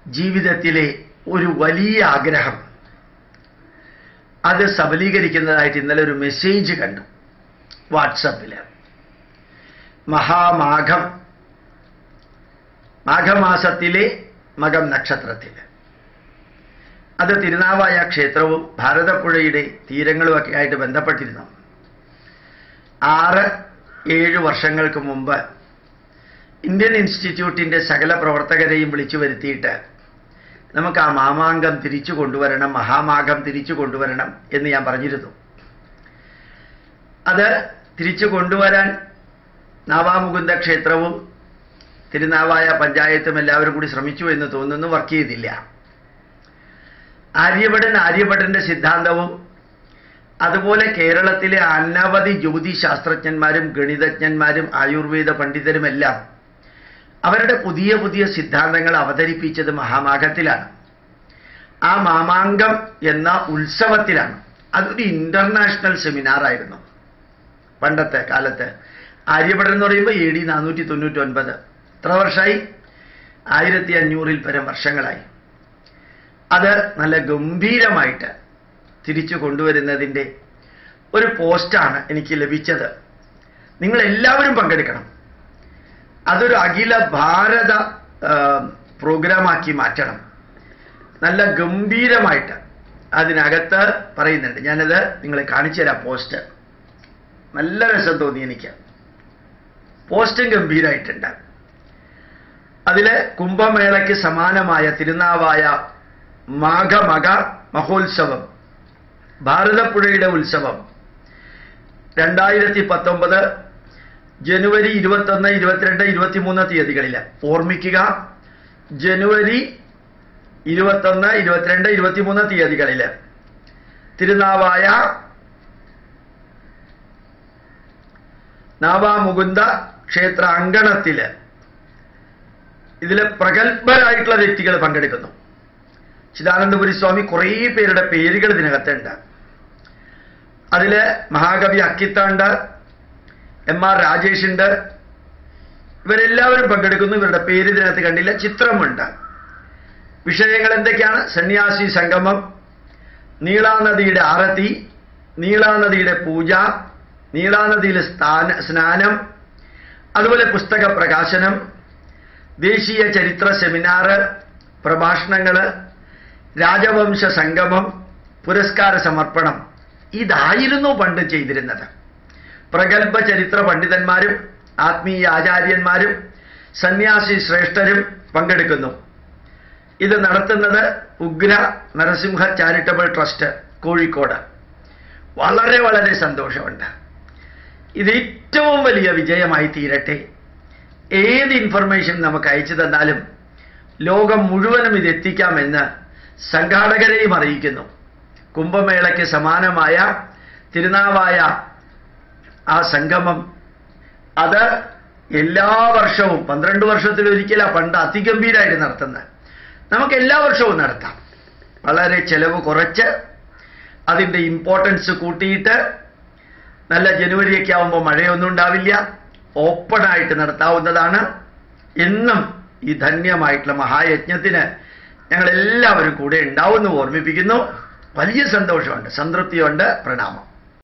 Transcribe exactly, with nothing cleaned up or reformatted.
ജീവിതത്തിലെ ഒരു വലിയ ആഗ്രഹം അത് സബലീകരിക്കുന്നതായിട്ട് ഇന്നലെ ഒരു മെസ്സേജ് കണ്ടു വാട്സപ്പിൽ. മഹാമാഘം, മാഘമാസത്തിലെ മകം നക്ഷത്രത്തിൽ, അത് തിരുനാവായ ക്ഷേത്രവും ഭാരതപ്പുഴയുടെ തീരങ്ങളുമൊക്കെ ആയിട്ട് ബന്ധപ്പെട്ടിരുന്നു. ആറ് ഏഴ് വർഷങ്ങൾക്ക് മുമ്പ് ഇന്ത്യൻ ഇൻസ്റ്റിറ്റ്യൂട്ടിൻ്റെ സകല പ്രവർത്തകരെയും വിളിച്ചു വരുത്തിയിട്ട് നമുക്ക് ആ മാമാങ്കം തിരിച്ചു കൊണ്ടുവരണം, മഹാമാഘം തിരിച്ചു കൊണ്ടുവരണം എന്ന് ഞാൻ പറഞ്ഞിരുന്നു. അത് തിരിച്ചു കൊണ്ടുവരാൻ നാവാമുകുന്ദ ക്ഷേത്രവും തിരുനാവായ പഞ്ചായത്തും എല്ലാവരും കൂടി ശ്രമിച്ചു എന്ന് തോന്നുന്നു. വർക്ക് ചെയ്തില്ല. ആര്യഭടൻ ആര്യഭടന്റെ സിദ്ധാന്തവും അതുപോലെ കേരളത്തിലെ അനവധി ജ്യോതിശാസ്ത്രജ്ഞന്മാരും ഗണിതജ്ഞന്മാരും ആയുർവേദ പണ്ഡിതരുമെല്ലാം അവരുടെ പുതിയ പുതിയ സിദ്ധാന്തങ്ങൾ അവതരിപ്പിച്ചത് മഹാമാഘത്തിലാണ്. ആ മാമാങ്കം എന്ന ഉത്സവത്തിലാണ്. അതൊരു ഇന്റർനാഷണൽ സെമിനാർ ആയിരുന്നു പണ്ടത്തെ കാലത്ത്. ആര്യഭടൻ എന്ന് പറയുമ്പോൾ എ ഡി നാനൂറ്റി തൊണ്ണൂറ്റി ഒൻപത്. എത്ര വർഷമായി? ആയിരത്തി അഞ്ഞൂറിൽ പരം വർഷങ്ങളായി. അത് നല്ല ഗംഭീരമായിട്ട് തിരിച്ചു കൊണ്ടുവരുന്നതിൻ്റെ ഒരു പോസ്റ്റാണ് എനിക്ക് ലഭിച്ചത്. നിങ്ങളെല്ലാവരും പങ്കെടുക്കണം. അതൊരു അഖില ഭാരത പ്രോഗ്രാമാക്കി മാറ്റണം. നല്ല ഗംഭീരമായിട്ട് അതിനകത്ത് പറയുന്നുണ്ട്. ഞാനത് നിങ്ങളെ കാണിച്ചു തരാം. പോസ്റ്റ് നല്ല രസം തോന്നി എനിക്ക്. പോസ്റ്റും ഗംഭീരമായിട്ടുണ്ട്. അതിൽ കുംഭമേളയ്ക്ക് സമാനമായ തിരുനാവായ മാഘമക മഹോത്സവം, ഭാരതപ്പുഴയുടെ ഉത്സവം രണ്ടായിരത്തി പത്തൊമ്പത് ജനുവരി ഇരുപത്തൊന്ന് ഇരുപത്തിരണ്ട് ഇരുപത്തിമൂന്ന് തീയതികളിൽ. ഓർമ്മിക്കുക, ജനുവരി ഇരുപത്തൊന്ന് ഇരുപത്തിരണ്ട് ഇരുപത്തിമൂന്ന് തീയതികളിൽ തിരുനാവായ നാവാമുകുന്ദ ക്ഷേത്ര അങ്കണത്തിൽ ഇതിൽ പ്രഗത്ഭരായിട്ടുള്ള വ്യക്തികൾ പങ്കെടുക്കുന്നു. ചിദാനന്ദപുരി സ്വാമി കുറേ പേരുടെ പേരുകൾ ഇതിനകത്തുണ്ട്. അതിൽ മഹാകവി അക്കിത്താണ്ട്, എം ആർ രാജേഷ് ഉണ്ട്. ഇവരെല്ലാവരും പങ്കെടുക്കുന്നു. ഇവരുടെ പേര് ഇതിനകത്ത് കണ്ടില്ല. ചിത്രമുണ്ട്. വിഷയങ്ങൾ എന്തൊക്കെയാണ്? സന്യാസി സംഗമം, നീളാനദിയുടെ ആരതി, നീളാനദിയുടെ പൂജ, നീളാനദിയിലെ സ്ഥാന സ്നാനം, അതുപോലെ പുസ്തക പ്രകാശനം, ദേശീയ ചരിത്ര സെമിനാർ, പ്രഭാഷണങ്ങൾ, രാജവംശ സംഗമം, പുരസ്കാര സമർപ്പണം. ഇതായിരുന്നു പണ്ട് ചെയ്തിരുന്നത്. പ്രഗത്ഭ ചരിത്ര പണ്ഡിതന്മാരും ആത്മീയ ആചാര്യന്മാരും സന്യാസി ശ്രേഷ്ഠരും പങ്കെടുക്കുന്നു. ഇത് നടത്തുന്നത് ഉഗ്ര നരസിംഹ ചാരിറ്റബിൾ ട്രസ്റ്റ്, കോഴിക്കോട്. വളരെ വളരെ സന്തോഷമുണ്ട്. ഇത് ഏറ്റവും വലിയ വിജയമായി തീരട്ടെ. ഏത് ഇൻഫർമേഷൻ നമുക്ക് അയച്ചു തന്നാലും ലോകം മുഴുവനും ഇത് എത്തിക്കാമെന്ന് സംഘാടകരെയും അറിയിക്കുന്നു. കുംഭമേളയ്ക്ക് സമാനമായ തിരുനാവായ ആ സംഗമം അത് എല്ലാ വർഷവും പന്ത്രണ്ട് വർഷത്തിലൊരിക്കലാണ് പണ്ട് അതിഗംഭീരമായിട്ട് നടത്തുന്നത്. നമുക്ക് എല്ലാ വർഷവും നടത്താം. വളരെ ചെലവ് കുറച്ച് അതിൻ്റെ ഇമ്പോർട്ടൻസ് കൂട്ടിയിട്ട് നല്ല ജനുവരിയൊക്കെ ആകുമ്പോൾ മഴയൊന്നും ഉണ്ടാവില്ല. ഓപ്പണായിട്ട് നടത്താവുന്നതാണ്. എന്നും ഈ ധന്യമായിട്ടുള്ള മഹായജ്ഞത്തിന് ഞങ്ങളെല്ലാവരും കൂടെ ഉണ്ടാവുമെന്ന് ഓർമ്മിപ്പിക്കുന്നു. വലിയ സന്തോഷമുണ്ട്, സംതൃപ്തിയുണ്ട്. പ്രണാമം.